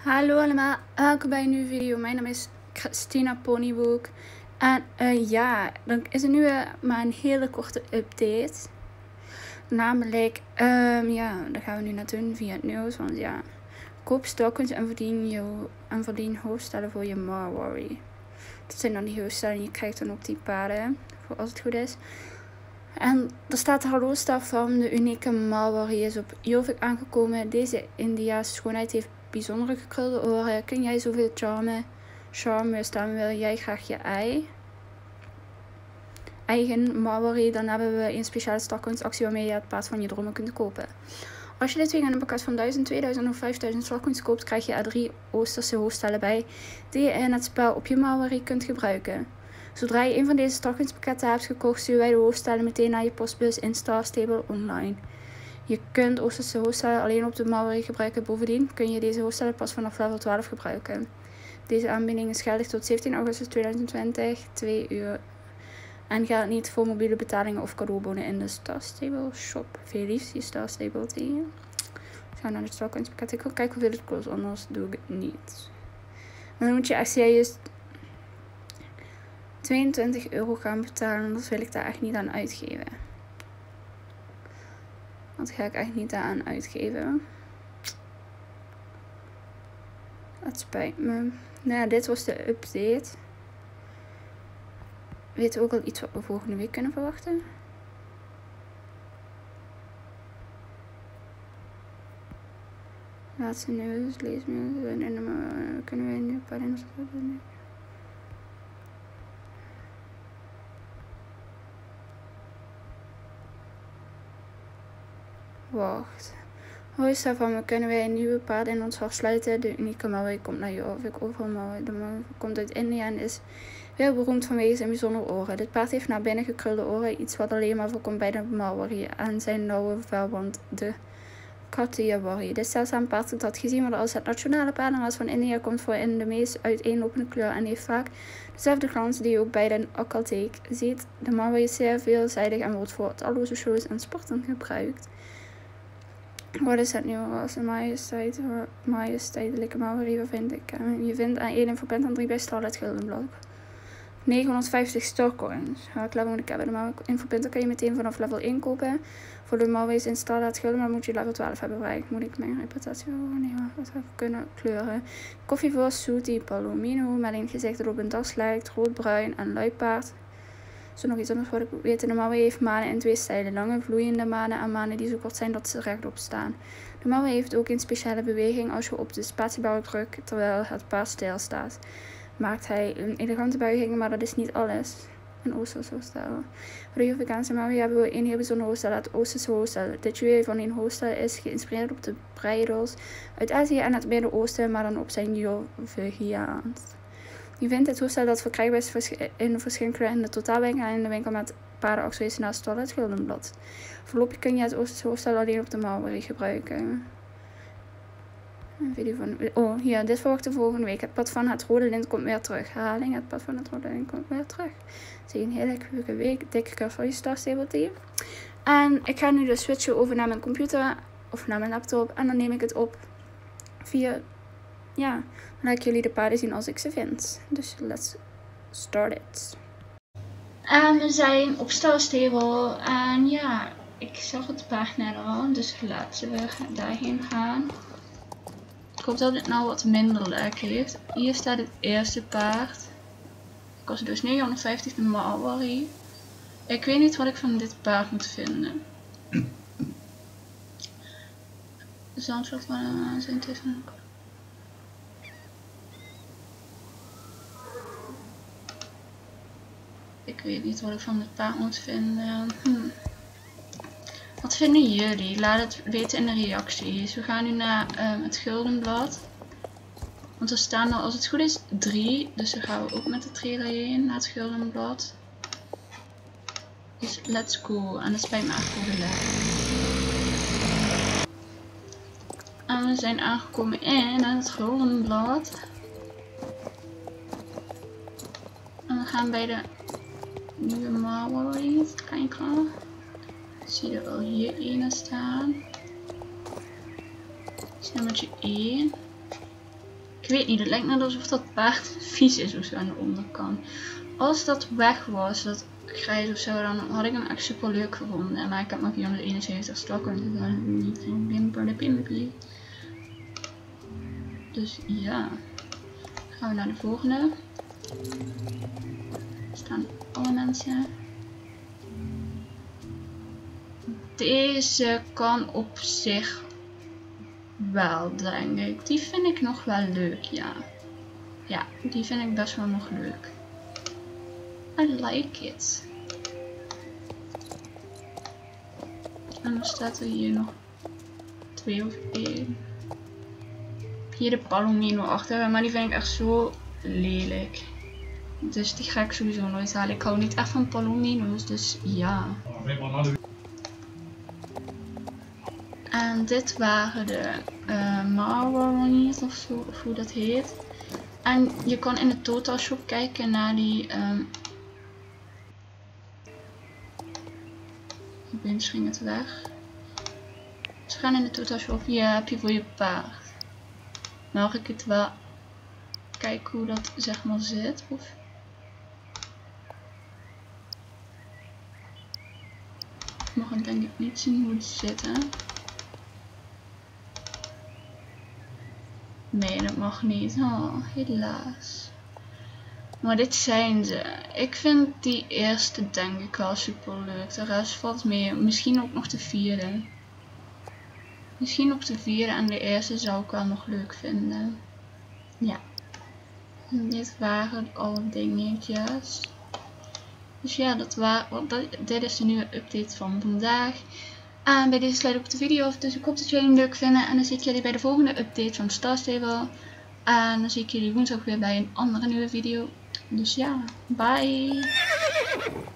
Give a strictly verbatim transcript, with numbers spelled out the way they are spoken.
Hallo allemaal, welkom bij een nieuwe video. Mijn naam is Christina Ponyboek. En uh, ja, dan is het nu uh, maar een hele korte update. Namelijk, um, ja, dat gaan we nu naar doen via het nieuws. Want ja, koop stokens en verdien, jou, en verdien hoofdstellen voor je Marworry. Dat zijn dan die hoofdstellen en je krijgt dan ook die paarden, voor als het goed is. En er staat de hallo staf van de unieke Marworry is op Jorvik aangekomen. Deze Indiaanse schoonheid heeft bijzondere gekrulde oren. Kun jij zoveel charme, charme staan, wil jij graag je ei? Eigen Marworry, dan hebben we een speciale stakkunstactie waarmee je het paard van je dromen kunt kopen. Als je dit weekend een pakket van duizend, tweeduizend of vijfduizend stakkunst koopt, krijg je er drie Oosterse hoofdstellen bij die je in het spel op je Marworry kunt gebruiken. Zodra je een van deze stakkunstpakketten hebt gekocht, sturen wij de hoofdstellen meteen naar je postbus in Star Stable online. Je kunt Oosterse hoofdstellen alleen op de Marworry gebruiken. Bovendien kun je deze hoofdstellen pas vanaf level twaalf gebruiken. Deze aanbieding is geldig tot zeventien augustus tweeduizend twintig, twee uur. En geldt niet voor mobiele betalingen of cadeaubonnen in de Star Stable shop. Veel liefst je Star Stable team. Ik ga naar het stakkunstpakket. Ik wil kijken hoeveel het kost, anders doe ik het niet. Dan moet je echt serieus tweeëntwintig euro gaan betalen, anders wil ik daar echt niet aan uitgeven. Dat ga ik echt niet aan uitgeven. Het spijt me. Nou ja, dit was de update. Weet je ook al iets wat we volgende week kunnen verwachten? Laatste nieuws, leesnieuws. En kunnen we nu een paar dingen. Wacht. Hoi Stefan, we kunnen wij een nieuwe paard in ons hart sluiten. De unieke Marworry komt naar Jorvik. Overal Marworry. De Marworry komt uit India en is heel beroemd vanwege zijn bijzondere oren. Dit paard heeft naar binnen gekrulde oren, iets wat alleen maar voorkomt bij de Marworry en zijn nauwe velband, de Kathiawari. Dit zeldzame paard dat gezien wordt als het nationale paardenras van India komt voor in de meest uiteenlopende kleur en heeft vaak dezelfde glans die je ook bij de Akkalteek ziet. De Marworry is zeer veelzijdig en wordt voor talloze shows en sporten gebruikt. Wat is het nieuwe ras? Een majesteit, majesteitelijke Marworry, waar vind ik? Je vindt aan één in verband aan drie bij Starlet Gildenblad. negenhonderdvijftig starcoins. Ga ik level moet ik hebben. Maar in verband kan je meteen vanaf level één kopen. Voor de Marworry's in Starlet Gildenblad moet je level twaalf hebben bereikt. Moet ik mijn reputatie horen? Nee, wat zou ik kunnen kleuren? Koffie voor Sooty Palomino met een gezicht dat op een das lijkt, rood-bruin en luipaard. Zo nog iets anders wat ik weet. De Marworry heeft manen in twee stijlen. Lange vloeiende manen en manen die zo kort zijn dat ze rechtop staan. De Marworry heeft ook een speciale beweging als je op de spatiebalk drukt terwijl het paard stilstaat. Maakt hij een elegante buiging, maar dat is niet alles. Een Oosterse hoofdstel. Voor de Jorvikaanse Marworry hebben we een heel bijzonder hoofdstel, het Oosterse hoofdstel. Dit juweel van een hoofdstel is geïnspireerd op de breidels uit Azië en het Midden-Oosten, maar dan op zijn Jorviaans. Je vindt het hoofdstel dat verkrijgbaar is in verschillende kleuren in de totaalwinkel en in de winkel met paardenaccessoires naast Starlet Gildenblad. Voorlopig kun je het Oosterse hoofdstel alleen op de Marworry gebruiken. Een video van. Oh, hier, dit verwachten volgende week. Het pad van het rode lint komt weer terug. Herhaling, het pad van het rode lint komt weer terug. Zie je een hele leuke week. Dikke kus voor je Star Stable team. En ik ga nu dus switchen over naar mijn computer of naar mijn laptop. En dan neem ik het op via. Ja, dan laat ik jullie de paarden zien als ik ze vind. Dus let's start it. En we zijn op Star Stable. En ja, ik zag het paard net al. Dus laten we daarheen gaan. Ik hoop dat het nou wat minder leuk heeft. Hier staat het eerste paard. Het kost dus negenhonderdvijftig de Marworry. Ik weet niet wat ik van dit paard moet vinden. Zandveld van zijn telefoon. Ik weet niet wat ik van dit paard moet vinden. Hm. Wat vinden jullie? Laat het weten in de reacties. We gaan nu naar um, het Gildenblad. Want er staan er, als het goed is, drie. Dus dan gaan we ook met de trailer heen naar het Gildenblad. Dus let's go. En dat spijt me echt voor de leg. En we zijn aangekomen in het Gildenblad. En we gaan bij de nieuwe Marworry kijken. Zie je wel hier één staan. Nummertje één. weet niet, het lijkt net alsof dat paard vies is of zo aan de onderkant. Als dat weg was, dat grijs of zo, dan had ik hem echt super leuk gevonden. Maar ik heb maar vierhonderdeenenzeventig stakken, dus dat is niet zo'n bimper de pimpie. Dus ja, gaan we naar de volgende. Er staan alle mensen. Deze kan op zich wel, denk ik. Die vind ik nog wel leuk, ja. Ja, die vind ik best wel nog leuk. I like it. En dan staat er hier nog twee of één. Hier de Palomino achter, maar die vind ik echt zo lelijk. Dus die ga ik sowieso nooit halen. Ik hou niet echt van Palomino's, dus ja. En dit waren de uh, Marlboro's of zo, of hoe dat heet. En je kan in de Total Shop kijken naar die... Um... Opeens ging het weg. Dus gaan in de Total Shop, hier heb je voor je paard. Mag ik het wel kijken hoe dat zeg maar zit? Of... Ik mag het denk ik niet zien hoe het zit, hè? Nee, dat mag niet. Oh, helaas. Maar dit zijn ze. Ik vind die eerste denk ik wel super leuk. De rest valt mee. Misschien ook nog de vierde. Misschien op de vierde en de eerste zou ik wel nog leuk vinden. Ja. En dit waren alle dingetjes. Dus ja, dat waren, dit is de nieuwe update van vandaag. En bij deze sluit ik de video af. Dus ik hoop dat jullie hem leuk vinden. En dan zie ik jullie bij de volgende update van Star Stable. En dan zie ik jullie woensdag weer bij een andere nieuwe video. Dus ja, bye!